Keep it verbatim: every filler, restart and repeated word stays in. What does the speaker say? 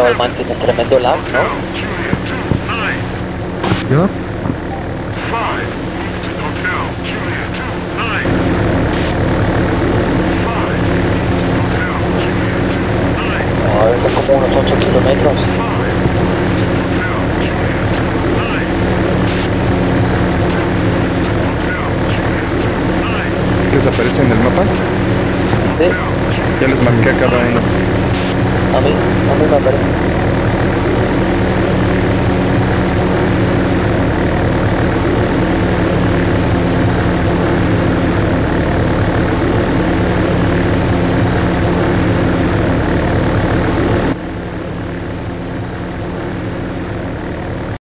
Chaval, man, tienes tremendo lag, ¿no? ¿Yo? No, debe ser como unos ocho kilómetros. ¿Desaparece en el mapa? Sí, Ya les marqué a cada uno. a mí, a mí me aparece.